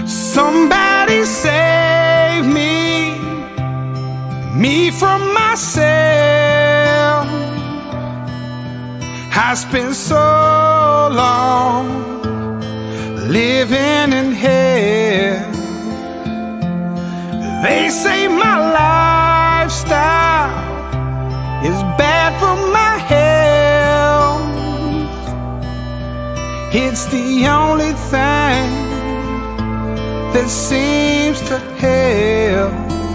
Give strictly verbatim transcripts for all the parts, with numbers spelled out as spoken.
Somebody save me, me from myself. I spent so long living in hell. They say my lifestyle is bad for my health. It's the only thing that seems to help.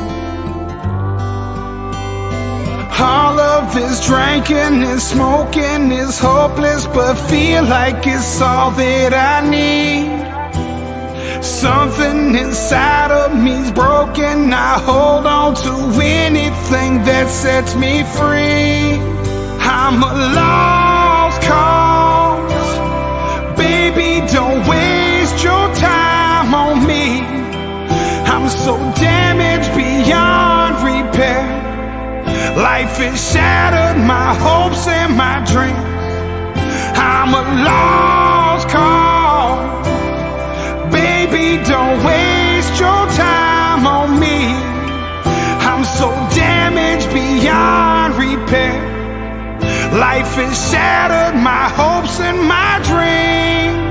All of this drinking and smoking is hopeless, but feel like it's all that I need. Something inside of me's broken. I hold on to anything that sets me free. I'm a lost cause. Baby, don't waste your time on me. I'm so damaged beyond repair. Life has shattered my hopes and my dreams. I'm a lost cause. Baby, don't waste your time on me. I'm so damaged beyond repair. Life has shattered my hopes and my dreams.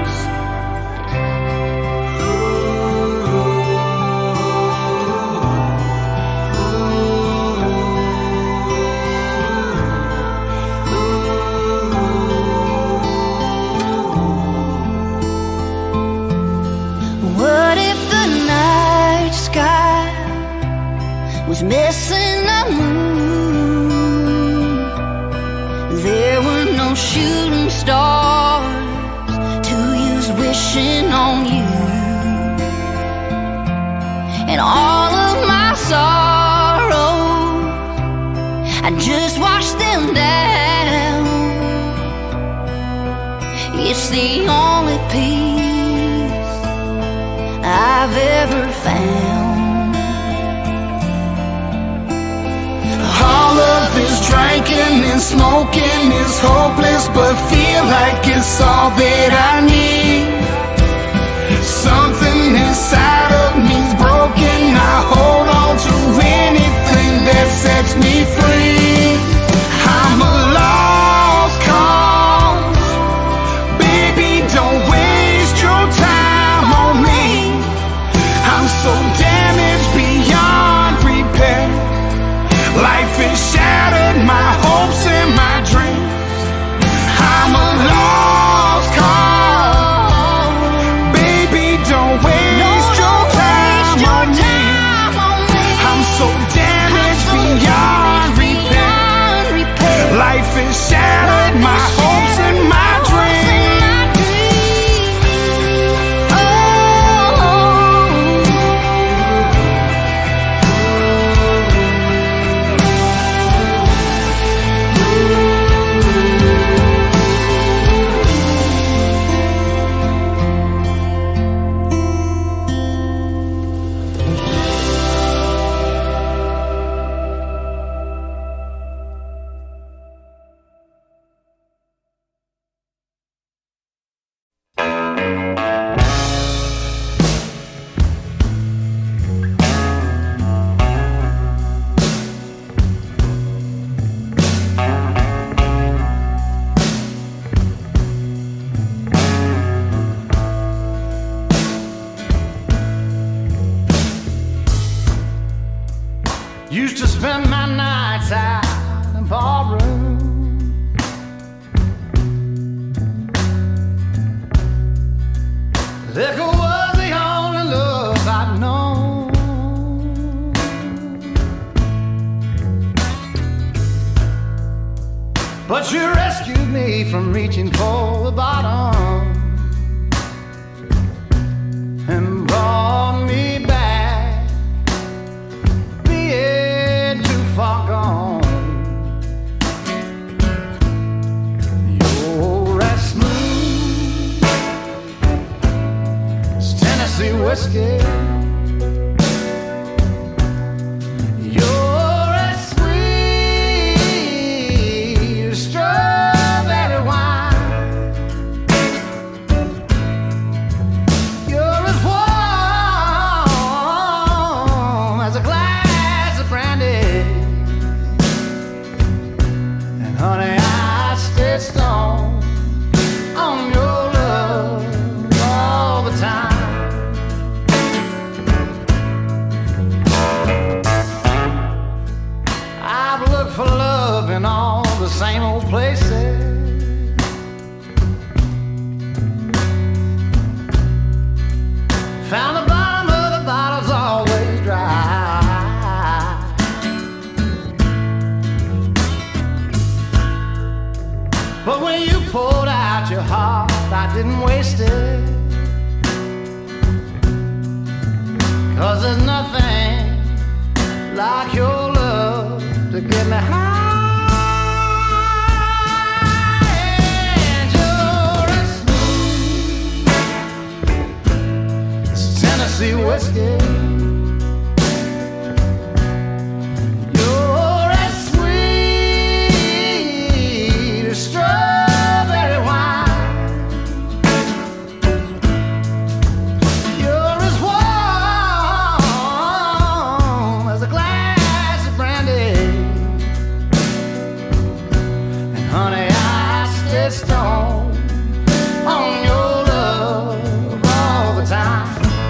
What if the night sky was missing a moon? There were no shooting stars to use wishing on you. And all of my sorrows, I just washed them down. It's the only peace I've ever found. All of this drinking and smoking is hopeless, but feel like it's all that I need. Something inside of me's broken. I hold on to anything that sets me free. I'm a lost cause. Baby, don't waste your time on me. I'm so damaged beyond repair. Life has shattered my hopes and my dreams. I'm a lost cause. Baby, don't waste your time on me. I'm so damaged beyond repair. Life has shattered my hopes and my dreams. Used to spend my nights out in the barroom. Liquor was the only love I'd known. But you rescued me from reaching for the bottom and brought me back, being too far gone. You're as smooth as Tennessee whiskey. You're as sweet as strawberry wine. You're as warm I didn't waste it, 'cause there's nothing like your love to get me high. And you're as smooth as Tennessee whiskey. You're as sweet as strawberry wine. You're as warm as a glass of brandy. And honey, I stay stoned on your love all the time.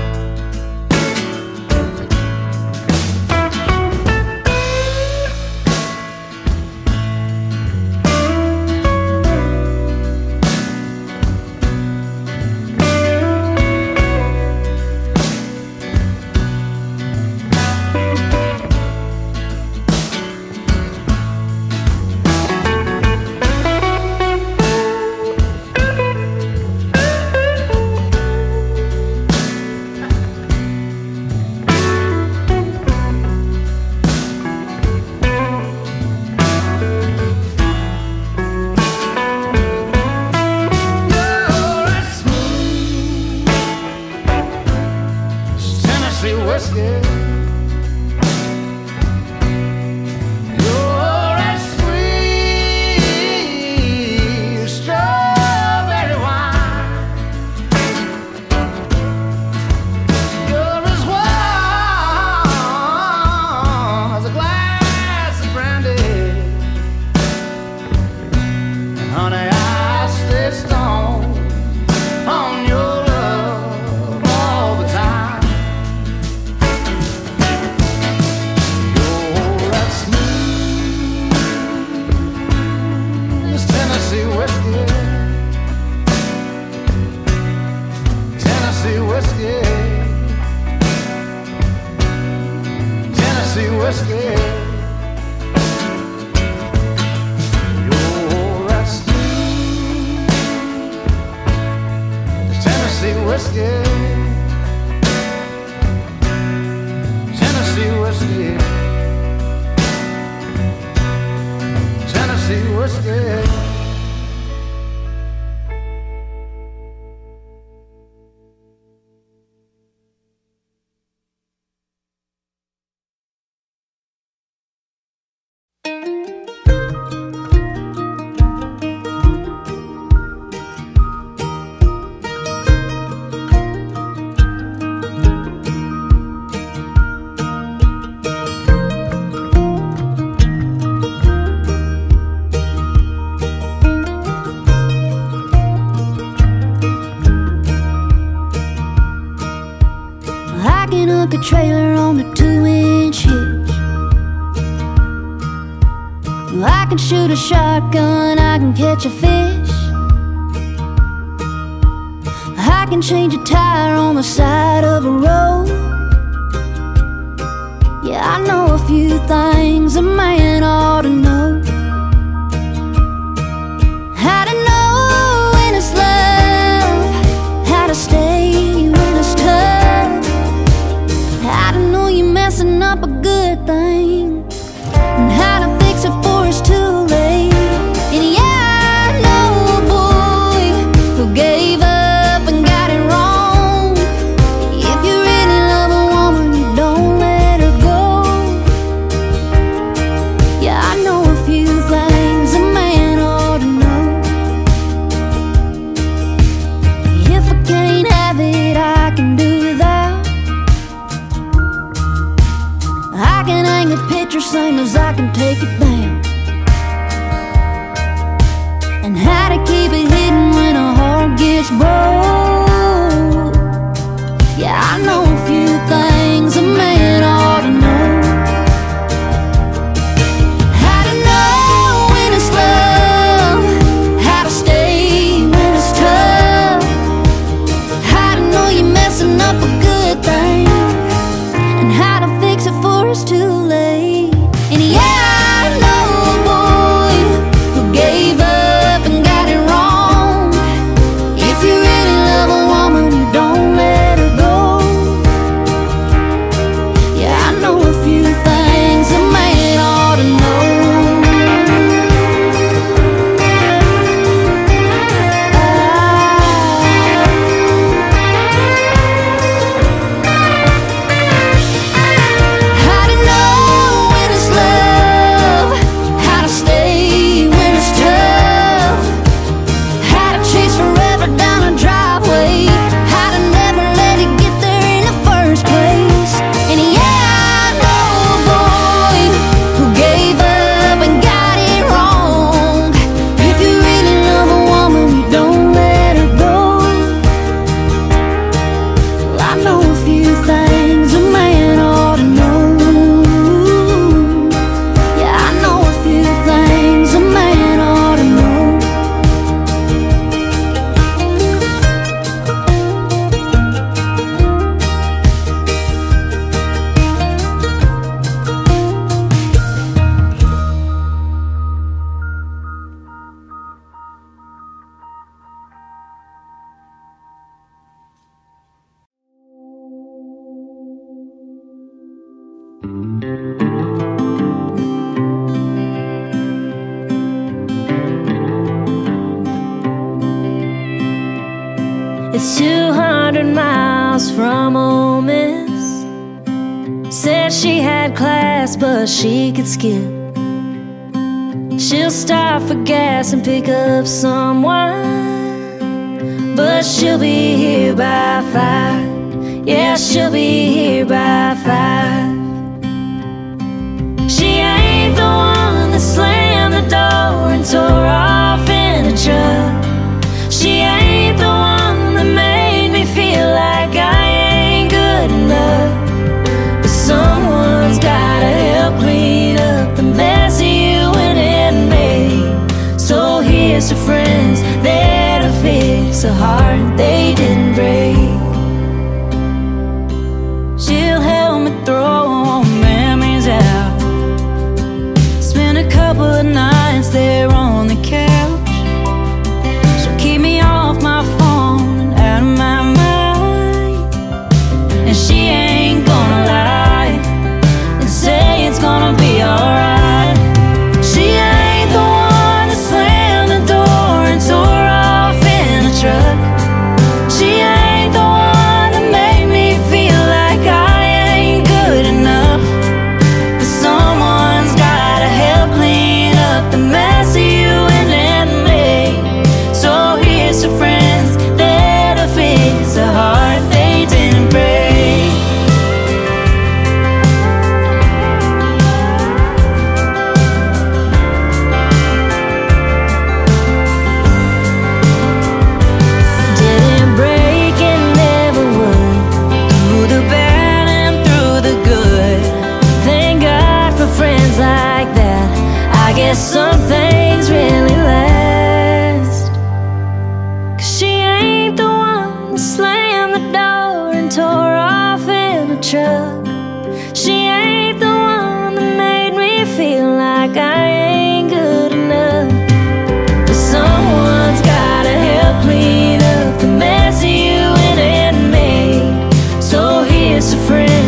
A trailer on a two-inch hitch. I can shoot a shotgun, I can catch a fish. I can change a tire on the side of a road. Yeah, I know a few things a man ought to know. How to know when it's love, how to stay when it's tough, how to know you're messing up a good thing, and how to fix it before it's too late. And yeah, I know a boy who gave up and got it wrong. If you really love a woman, you don't let her go. Yeah, I know a few things a man ought to know. If I can't have it, I can do without. I can hang a picture same as I can take it down. And how to keep it hidden when a heart gets broke. Yeah, I know a few things a man ought to know. How to know when it's love, how to stay when it's tough, how to know you're messing up a good thing, and how to fix it before it's too late. And yeah, I know a boy who gave up and got it wrong. If you know a few things a man ought to know. Yeah, I know a few things a man ought to know. It's two hundred miles from Ole Miss. Said she had class, but she could skip. She'll stop for gas and pick up some wine, but she'll be here by five. Yeah, she'll be here by five. She ain't the one that slammed the door and tore off in a truck. She ain't the one that made me feel like I ain't good enough. But someone's gotta help clean up the mess you and it made. So here's to friends there to fix a heart they didn't break. She'll help me throw memories out. Spend a couple of nights there on the couch. She'll keep me off my phone and out of my mind. And she ain't gonna lie and say it's gonna be alright. She ain't the one that slammed the door and tore off in a truck. She ain't the one that made me feel like I ain't good enough. But someone's gotta help clean up the mess you and it made. So here's to friends there to fix a heart they didn't break. Didn't break and never would. Through the bad and through the good. Thank God for friends like that. I guess some things really last. 'Cause she ain't the one that slammed the door and tore off in a truck. She ain't the one that made me feel like I ain't good enough. But someone's gotta help clean up the mess you and it made. So here's to friends